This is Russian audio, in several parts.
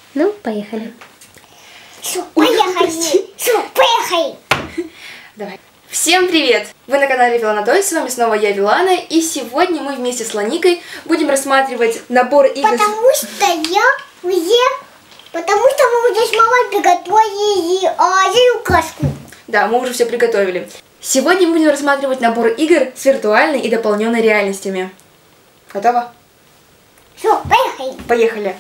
Ну, поехали. Все, поехали. Все, поехали. Давай. Всем привет! Вы на канале Вилана Тойс, с вами снова я, Вилана, и сегодня мы вместе с Ланикой будем рассматривать набор игр. Потому что мы уже с мамой приготовили юкашку. Да, мы уже все приготовили. Сегодня мы будем рассматривать набор игр с виртуальной и дополненной реальностями. Готово? Все, поехали. Поехали!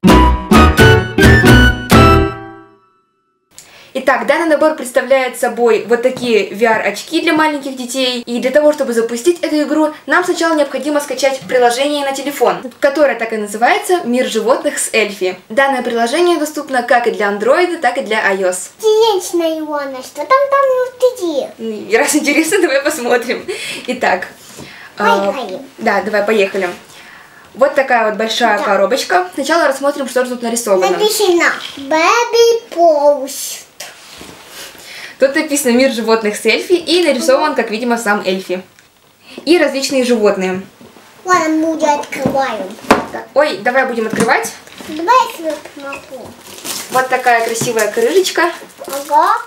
Итак, данный набор представляет собой вот такие VR-очки для маленьких детей. И для того, чтобы запустить эту игру, нам сначала необходимо скачать приложение на телефон, которое так и называется «Мир животных с Эльфи». Данное приложение доступно как и для Android, так и для iOS. Интересно, Илона, что там внутри? Раз интересно, давай посмотрим. Итак, поехали. Да, давай поехали. Вот такая вот большая коробочка. Сначала рассмотрим, что тут нарисовано. Написано Baby Post. Тут написано «Мир животных с Эльфи» и нарисован, как видимо, сам Эльфи. И различные животные. Ладно, мы уже открываем. Ой, давай будем открывать. Давай я помогу. Вот такая красивая крышечка. Ага.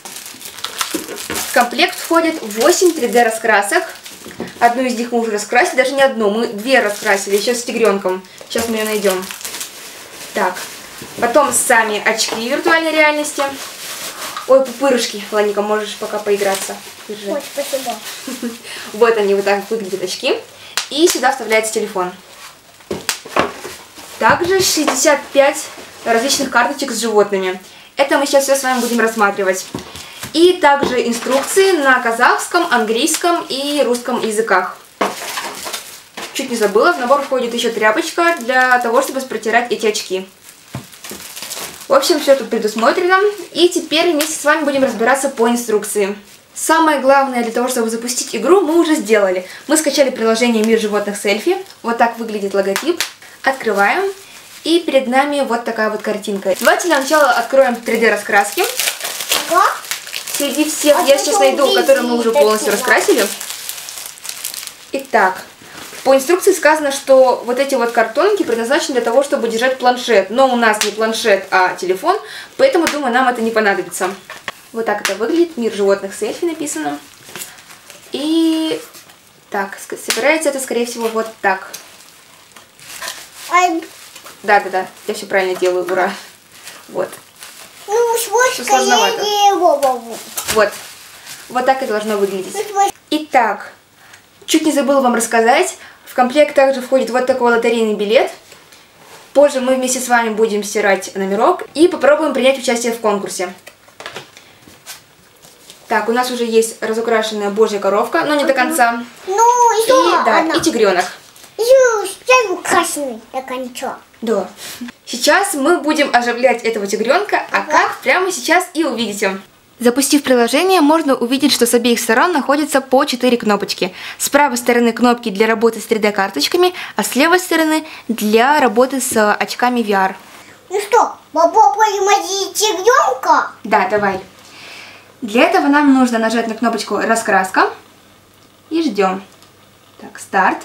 В комплект входит 8 3D раскрасок. Одну из них мы уже раскрасили, даже не одну, мы 2 раскрасили, еще с тигренком. Сейчас мы ее найдем. Так, потом сами очки виртуальной реальности. Ой, пупырышки, Ланика, можешь пока поиграться. Держи. Ой, спасибо. Вот они, вот так выглядят очки. И сюда вставляется телефон. Также 65 различных карточек с животными. Это мы сейчас все с вами будем рассматривать. И также инструкции на казахском, английском и русском языках. Чуть не забыла, в набор входит еще тряпочка для того, чтобы протирать эти очки. В общем, все тут предусмотрено. И теперь вместе с вами будем разбираться по инструкции. Самое главное для того, чтобы запустить игру, мы уже сделали. Мы скачали приложение «Мир животных с Эльфи». Вот так выглядит логотип. Открываем. И перед нами вот такая вот картинка. Давайте для начала откроем 3D раскраски. Ага. Среди всех я сейчас найду, которые мы уже полностью раскрасили. Итак, по инструкции сказано, что вот эти вот картонки предназначены для того, чтобы держать планшет. Но у нас не планшет, а телефон, поэтому, думаю, нам это не понадобится. Вот так это выглядит. «Мир животных с Эльфи» написано. И так, собирается это, скорее всего, вот так. Да-да-да, я все правильно делаю, ура. Вот. Ну, сложновато. Вот. Вот так и должно выглядеть. Итак, чуть не забыла вам рассказать. В комплект также входит вот такой лотерейный билет. Позже мы вместе с вами будем стирать номерок и попробуем принять участие в конкурсе. Так, у нас уже есть разукрашенная божья коровка, но не до конца. Ну, и тигренок. Еще красный до конца. Да. Сейчас мы будем оживлять этого тигренка, а как, прямо сейчас и увидите. Запустив приложение, можно увидеть, что с обеих сторон находится по 4 кнопочки. С правой стороны кнопки для работы с 3D-карточками, а с левой стороны для работы с очками VR. Ну что, попробуем одеть тигренка? Да, давай. Для этого нам нужно нажать на кнопочку «Раскраска» и ждем. Так, старт.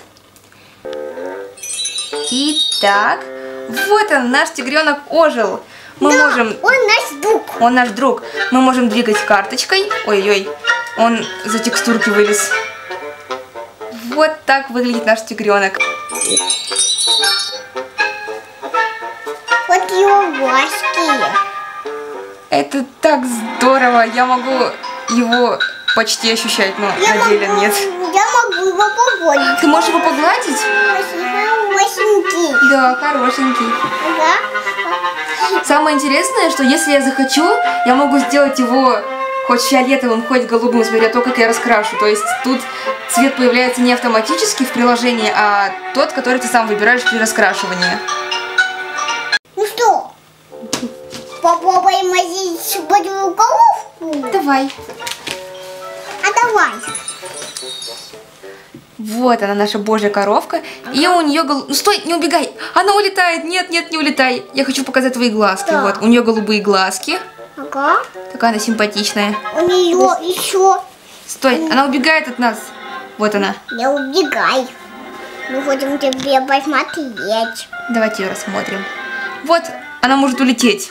Итак, вот он, наш тигренок ожил. Мы можем... Он наш друг. Он наш друг. Мы можем двигать карточкой. Ой-ой, он за текстурки вылез. Вот так выглядит наш тигренок. Вот его глазки. Это так здорово. Я могу его почти ощущать, но на деле нет. Я могу его погладить. Ты можешь его погладить? Хорошенький. Да, хорошенький. Ага. Самое интересное, что если я захочу, я могу сделать его хоть фиолетовым, хоть голубым, смотря то, как я раскрашу. То есть тут цвет появляется не автоматически в приложении, а тот, который ты сам выбираешь при раскрашивании. Ну что, попробуем одеть божью коровку? Давай. А давай. Вот она, наша божья коровка. Ага. И у нее Ну стой, не убегай! Она улетает! Нет, нет, не улетай! Я хочу показать твои глазки. Да. Вот, у нее голубые глазки. Ага. Такая она симпатичная. У нее еще... Стой, она убегает от нас. Вот она. Не убегай. Мы хотим тебе посмотреть. Давайте ее рассмотрим. Вот Она может улететь.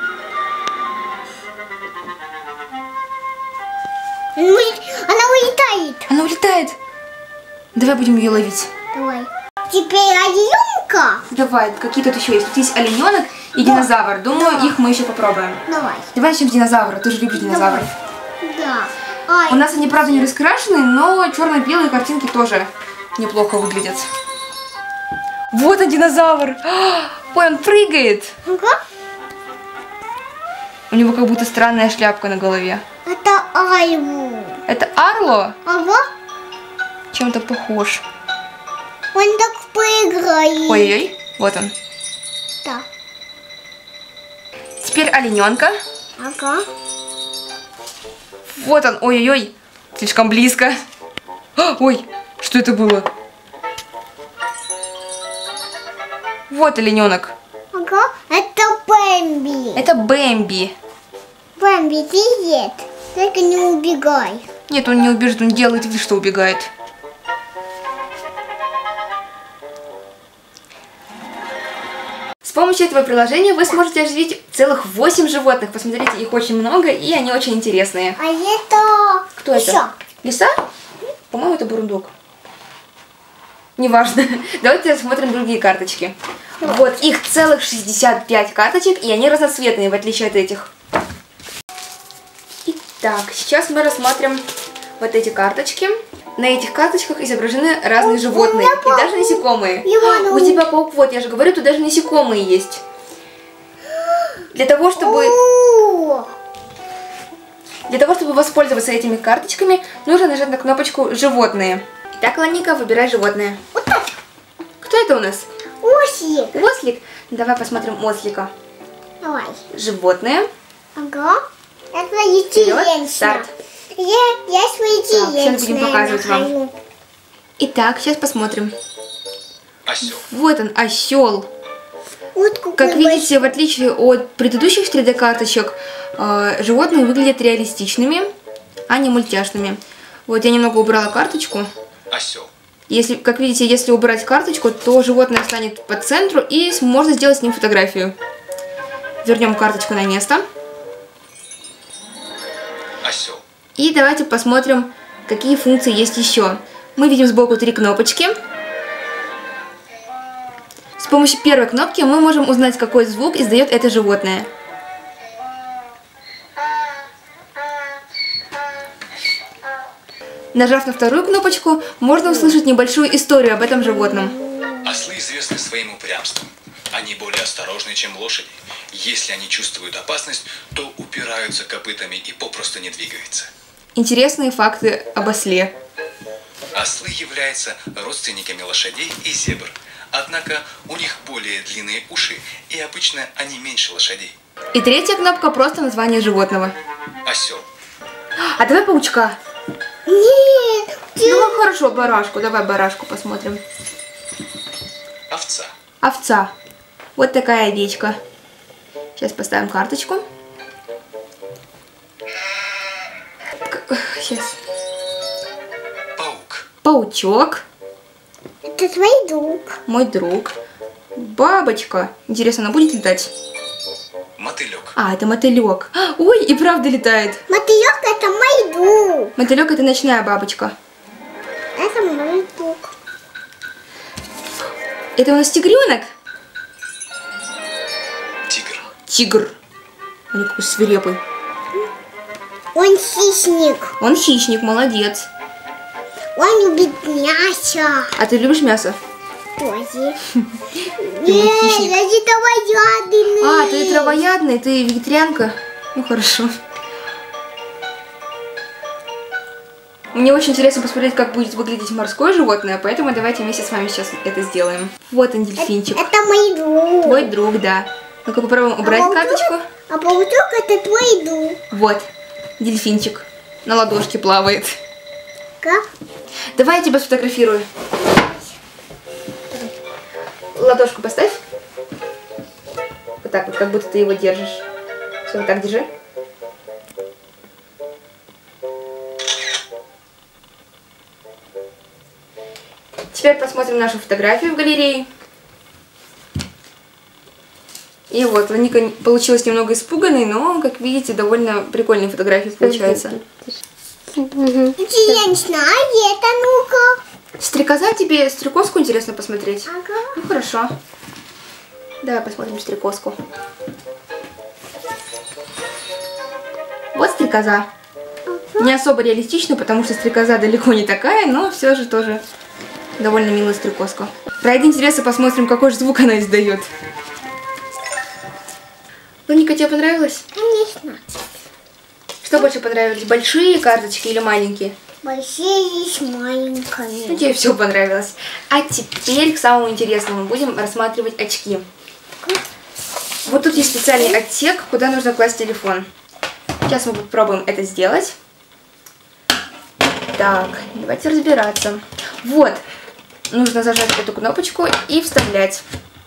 Она улетает. Она улетает. Давай будем ее ловить. Давай. Теперь олененка. Давай, какие тут еще есть? Тут есть олененок и динозавр. Думаю, их мы еще попробуем. Давай. Давай начнем с динозавра. Ты же любишь динозавров. Да. У нас они, правда, не раскрашены, но черно-белые картинки тоже неплохо выглядят. Вот он, динозавр. Ой, он прыгает. Ага. У него как будто странная шляпка на голове. Это Альву. Это Арло? Ага. Чем-то похож. Он так прыгает. Ой-ой, вот он. Да. Теперь олененка. Ага. Вот он, ой-ой-ой, слишком близко. Ой, что это было? Вот олененок. Ага. Это Бэмби. Это Бэмби. Бэмби, привет. Только не убегай. Нет, он не убежит, он делает вид, что убегает. С помощью этого приложения вы сможете оживить целых 8 животных. Посмотрите, их очень много, и они очень интересные. А это... Кто это? Лиса. Лиса? По-моему, это бурундук. Неважно. Давайте рассмотрим другие карточки. Вот, их целых 65 карточек, и они разноцветные, в отличие от этих. Итак, сейчас мы рассмотрим вот эти карточки. На этих карточках изображены разные животные и даже насекомые. У тебя паук, вот, я же говорю, тут даже насекомые есть. Для того, чтобы воспользоваться этими карточками, нужно нажать на кнопочку «Животные». Итак, Ланика, выбирай животное. Вот так. Кто это у нас? Ослик. Ослик? Давай посмотрим ослика. Давай. Животное. Ага. Это Вперед, интересно. старт. Я свои сейчас будем показывать вам. Итак, сейчас посмотрим. Осел. Вот он, осел. Вот какой Как видите, в отличие от предыдущих 3D карточек, животные выглядят реалистичными, а не мультяшными. Вот я немного убрала карточку. Осел. Если, как видите, если убрать карточку, то животное станет по центру и можно сделать с ним фотографию. Вернем карточку на место. Осел. И давайте посмотрим, какие функции есть еще. Мы видим сбоку 3 кнопочки. С помощью первой кнопки мы можем узнать, какой звук издает это животное. Нажав на вторую кнопочку, можно услышать небольшую историю об этом животном. Ослы известны своим упрямством. Они более осторожны, чем лошади. Если они чувствуют опасность, то упираются копытами и попросту не двигаются. Интересные факты об осле. Ослы являются родственниками лошадей и зебр. Однако у них более длинные уши, и обычно они меньше лошадей. И третья кнопка просто название животного. Осел. А давай паучка. Нет. Ну хорошо, барашку. Давай барашку посмотрим. Овца. Овца. Вот такая овечка. Сейчас поставим карточку. Сейчас. Паук. Паучок. Это твой друг. Мой друг. Бабочка. Интересно, она будет летать? Мотылек. А, это мотылек. Ой, и правда летает. Мотылек это мой друг. Мотылек это ночная бабочка. Это мой друг. Это у нас тигренок? Тигр. Тигр. Он какой свирепый. Он хищник. Он хищник, молодец. Он любит мясо. А ты любишь мясо? Тоже. Ты мой Нет, хищник. я не травоядный. А, ты травоядный, ты вегетарианка? Ну хорошо. Мне очень интересно посмотреть, как будет выглядеть морское животное, поэтому давайте вместе с вами сейчас это сделаем. Вот он, дельфинчик. Это мой друг. Твой друг, да. Ну-ка попробуем убрать карточку. А паучок это твой друг. Вот, дельфинчик. На ладошке плавает. Как? Давай я тебя сфотографирую. Ладошку поставь. Вот так вот, как будто ты его держишь. Все, вот так держи. Теперь посмотрим нашу фотографию в галерее. И вот, Ланика получилась немного испуганной, но, как видите, довольно прикольные фотографии получаются. Интересно, а это ну-ка? Стрекоза, тебе стрекозку интересно посмотреть? Ага. Ну, хорошо. Давай посмотрим стрекозку. Вот стрекоза. Не особо реалистично, потому что стрекоза далеко не такая, но все же тоже довольно милая стрекозка. Ради интереса посмотрим, какой же звук она издает. Луника, тебе понравилось? Конечно. Что больше понравилось, большие карточки или маленькие? Большие и маленькие. Ну, тебе все понравилось. А теперь к самому интересному. Будем рассматривать очки. Вот тут есть специальный отсек, куда нужно класть телефон. Сейчас мы попробуем это сделать. Так, давайте разбираться. Вот, нужно зажать эту кнопочку и вставлять.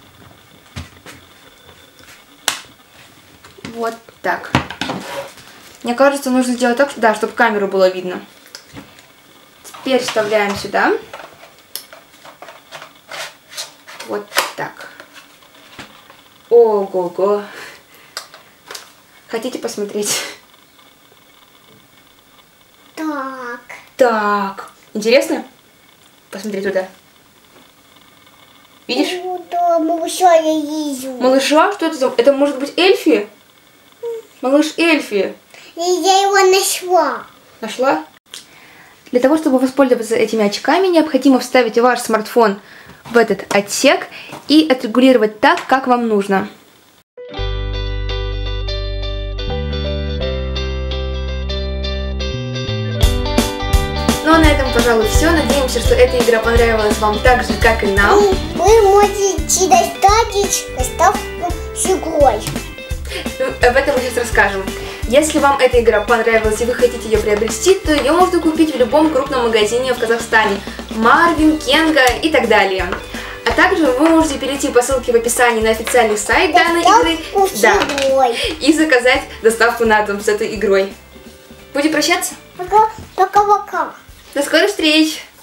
Вот так. Мне кажется, нужно сделать так, да, чтобы камеру было видно. Теперь вставляем сюда. Вот так. Ого-го. Хотите посмотреть? Так. Так. Интересно? Посмотри туда. Видишь? Да, малыша я вижу. Малыша? Что это за... Это может быть Эльфи? Малыш Эльфи. Я его нашла. Нашла? Для того, чтобы воспользоваться этими очками, необходимо вставить ваш смартфон в этот отсек и отрегулировать так, как вам нужно. Ну а на этом, пожалуй, все. Надеемся, что эта игра понравилась вам так же, как и нам. Вы можете достать доставку с игрой. Об этом мы сейчас расскажем. Если вам эта игра понравилась и вы хотите ее приобрести, то ее можно купить в любом крупном магазине в Казахстане. Марвин, Кенга и так далее. А также вы можете перейти по ссылке в описании на официальный сайт данной игры, да, и заказать доставку на дом с этой игрой. Будем прощаться? Пока-пока. До скорых встреч!